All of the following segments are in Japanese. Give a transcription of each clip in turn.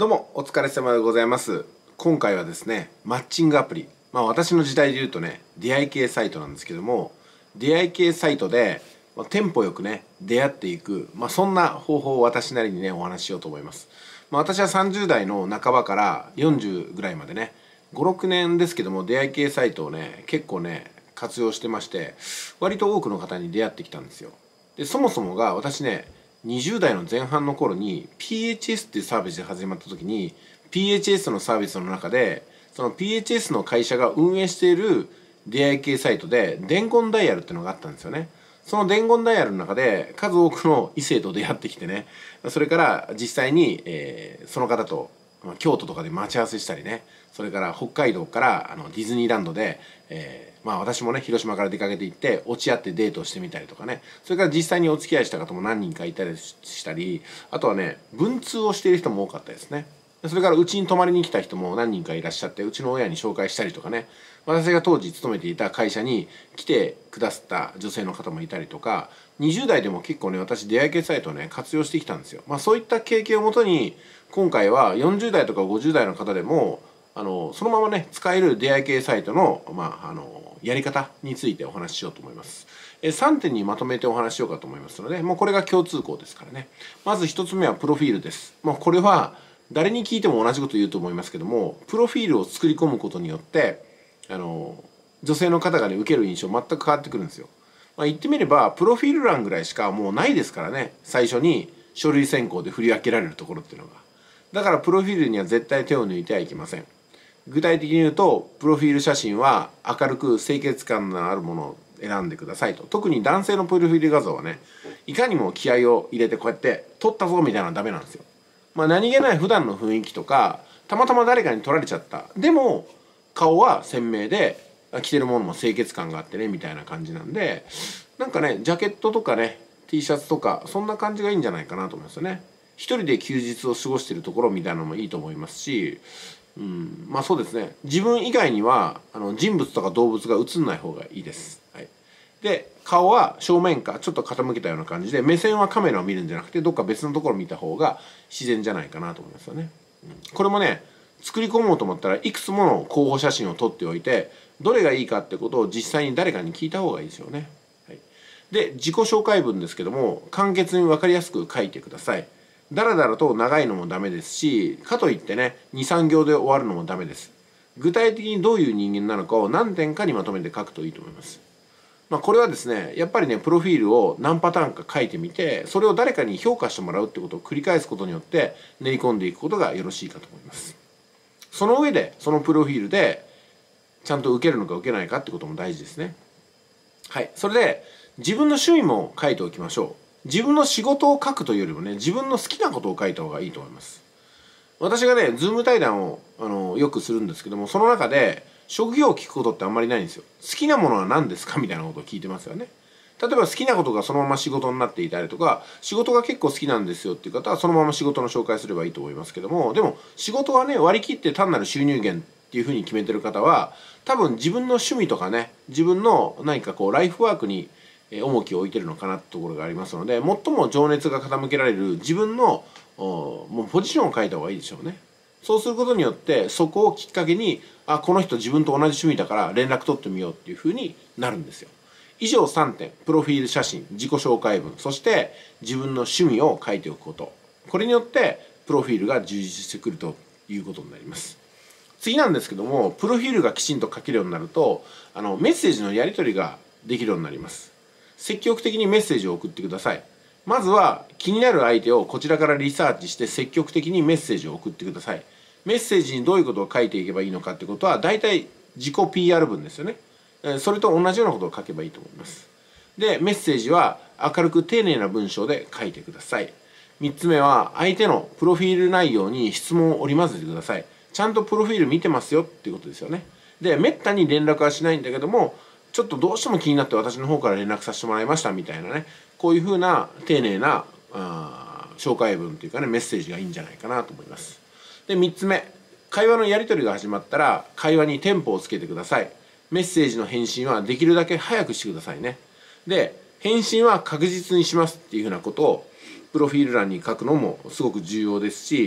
どうもお疲れ様でございます。今回はですね、マッチングアプリ、私の時代で言うとね、出会い系サイトなんですけども、出会い系サイトで、テンポよくね、出会っていく、そんな方法を私なりにね、お話ししようと思います。私は30代の半ばから40ぐらいまでね、5、6年ですけども、出会い系サイトをね、結構ね、活用してまして、割と多くの方に出会ってきたんですよ。で、そもそもが私ね、20代の前半の頃に PHS っていうサービスで始まった時に PHS のサービスの中でその PHS の会社が運営している出会い系サイトで伝言ダイヤルっていうのがあったんですよね。その伝言ダイヤルの中で数多くの異性と出会ってきてね、それから実際に、その方と京都とかで待ち合わせしたりね、それから北海道からディズニーランドで、私もね広島から出かけて行って落ち合ってデートをしてみたりとかね、それから実際にお付き合いした方も何人かいたりしたり、あとはね文通をしている人も多かったですね。それからうちに泊まりに来た人も何人かいらっしゃって、うちの親に紹介したりとかね、私が当時勤めていた会社に来てくださった女性の方もいたりとか、20代でも結構ね私出会い系サイトをね活用してきたんですよ。そういった経験をもとに今回は40代とか50代の方でもそのままね使える出会い系サイトのやり方についてお話ししようと思います。3点にまとめてお話ししようかと思いますので、もうこれが共通項ですからね。まず1つ目はプロフィールです。これは誰に聞いても同じこと言うと思いますけども、プロフィールを作り込むことによって女性の方がね受ける印象全く変わってくるんですよ。言ってみればプロフィール欄ぐらいしかもうないですからね、最初に書類選考で振り分けられるところっていうのが。だからプロフィールには絶対手を抜いてはいけません。具体的に言うと、プロフィール写真は明るく清潔感のあるものを選んでくださいと。特に男性のプロフィール画像はね、いかにも気合を入れてこうやって撮ったぞみたいなのはダメなんですよ。何気ない普段の雰囲気とか、たまたま誰かに撮られちゃった。でも顔は鮮明で着てるものも清潔感があってねみたいな感じなんで、なんかねジャケットとかね T シャツとかそんな感じがいいんじゃないかなと思いますよね。一人で休日を過ごしているところみたいなのもいいと思いますし、そうですね、自分以外には人物とか動物が映んない方がいいです。はい、で顔は正面かちょっと傾けたような感じで、目線はカメラを見るんじゃなくてどっか別のところを見た方が自然じゃないかなと思いますよね。これもね作り込もうと思ったらいくつもの候補写真を撮っておいて、どれがいいかってことを実際に誰かに聞いた方がいいですよね。はい、で自己紹介文ですけども簡潔に分かりやすく書いてください。だらだらと長いのもダメですし、かといってね2、3行で終わるのもダメです。具体的にどういう人間なのかを何点かにまとめて書くといいと思います。これはですねやっぱりねプロフィールを何パターンか書いてみて、それを誰かに評価してもらうってことを繰り返すことによって練り込んでいくことがよろしいかと思います。その上でそのプロフィールでちゃんと受けるのか受けないかってことも大事ですね。はい、それで自分の趣味も書いておきましょう。自分の仕事を書くというよりもね自分の好きなことを書いた方がいいと思います。私がねズーム対談をよくするんですけども、その中で職業を聞くことってあんまりないんですよ。好きなものは何ですかみたいなことを聞いてますよね。例えば好きなことがそのまま仕事になっていたりとか、仕事が結構好きなんですよっていう方はそのまま仕事の紹介すればいいと思いますけども、でも仕事はね割り切って単なる収入源っていうふうに決めてる方は多分自分の趣味とかね自分の何かこうライフワークに重きを置いてるのかなってところがありますので、最も情熱が傾けられる自分のもうポジションを書いた方がいいでしょうね。そうすることによってそこをきっかけにこの人自分と同じ趣味だから連絡取ってみようっていうふうになるんですよ。以上3点、プロフィール写真、自己紹介文、そして自分の趣味を書いておくこと、これによってプロフィールが充実してくるということになります。次なんですけども、プロフィールがきちんと書けるようになるとメッセージのやり取りができるようになります。積極的にメッセージを送ってください。まずは気になる相手をこちらからリサーチして積極的にメッセージを送ってください。メッセージにどういうことを書いていけばいいのかってことは大体自己 PR 文ですよね。それと同じようなことを書けばいいと思います。でメッセージは明るく丁寧な文章で書いてください。3つ目は相手のプロフィール内容に質問を織り交ぜてください。ちゃんとプロフィール見てますよっていうことですよね。でめったに連絡はしないんだけども、ちょっとどうしても気になって私の方から連絡させてもらいましたみたいなね、こういうふうな丁寧な紹介文というかねメッセージがいいんじゃないかなと思います。で3つ目、会話のやり取りが始まったら会話にテンポをつけてください。メッセージの返信はできるだけ早くしてくださいね。で返信は確実にしますっていうふうなことをプロフィール欄に書くのもすごく重要ですし、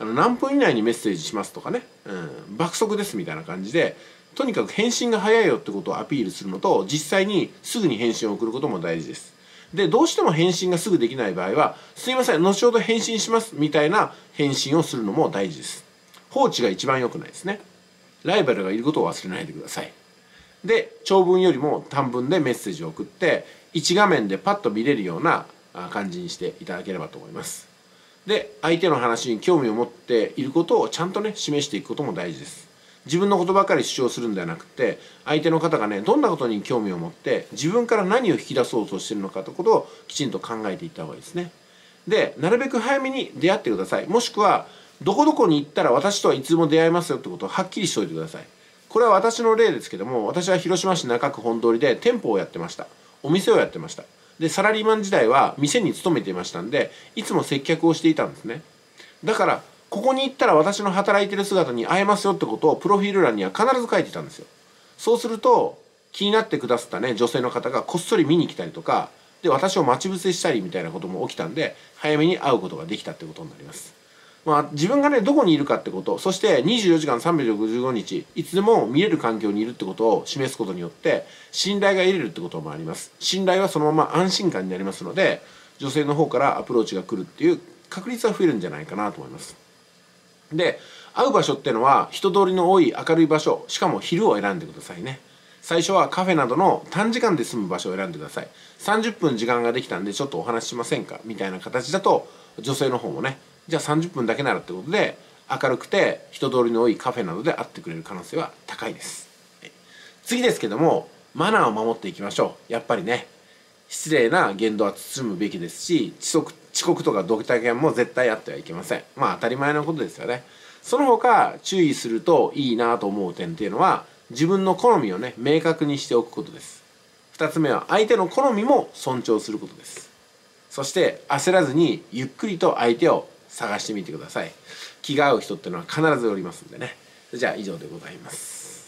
何分以内にメッセージしますとかね、爆速ですみたいな感じで、とにかく返信が早いよってことをアピールするのと、実際にすぐに返信を送ることも大事です。で、どうしても返信がすぐできない場合は、すいません、後ほど返信しますみたいな返信をするのも大事です。放置が一番良くないですね。ライバルがいることを忘れないでください。で、長文よりも短文でメッセージを送って、一画面でパッと見れるような感じにしていただければと思います。で、相手の話に興味を持っていることをちゃんとね、示していくことも大事です。自分のことばかり主張するんではなくて、相手の方がね、どんなことに興味を持って自分から何を引き出そうとしているのかということをきちんと考えていった方がいいですね。で、なるべく早めに出会ってください。もしくはどこどこに行ったら私とはいつでも出会えますよってことをはっきりしておいてください。これは私の例ですけども、私は広島市中区本通りで店舗をやってました。お店をやってました。で、サラリーマン時代は店に勤めていましたんで、いつも接客をしていたんですね。だからここに行ったら私の働いてる姿に会えますよってことをプロフィール欄には必ず書いてたんですよ。そうすると気になってくださったね、女性の方がこっそり見に来たりとかで、私を待ち伏せしたりみたいなことも起きたんで、早めに会うことができたってことになります。自分がね、どこにいるかってこと、そして24時間365日いつでも見れる環境にいるってことを示すことによって信頼が得れるってこともあります。信頼はそのまま安心感になりますので、女性の方からアプローチが来るっていう確率は増えるんじゃないかなと思います。で、会う場所っていうのは人通りの多い明るい場所、しかも昼を選んでくださいね。最初はカフェなどの短時間で済む場所を選んでください。30分時間ができたんでちょっとお話ししませんかみたいな形だと、女性の方もね、じゃあ30分だけならってことで明るくて人通りの多いカフェなどで会ってくれる可能性は高いです。次ですけども、マナーを守っていきましょう。やっぱりね、失礼な言動は慎むべきですし、遅刻とかドタキャンも絶対あってはいけません。当たり前のことですよね。その他注意するといいなと思う点っていうのは、自分の好みをね、明確にしておくことです。2つ目は相手の好みも尊重することです。そして焦らずにゆっくりと相手を探してみてください。気が合う人っていうのは必ずおりますんでね。じゃあ以上でございます。